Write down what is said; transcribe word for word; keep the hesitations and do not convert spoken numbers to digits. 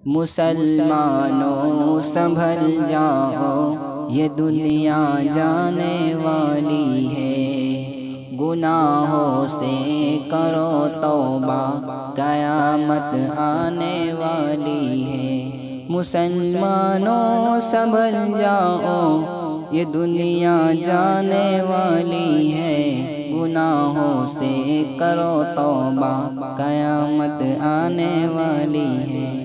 मुसलमानों संभल जाओ, ये दुनिया जाने वाली है। गुनाहों से करो तौबा, क़यामत आने वाली है। मुसलमानों संभल जाओ, ये दुनिया जाने वाली है। गुनाहों से करो तौबा, क़यामत आने वाली है।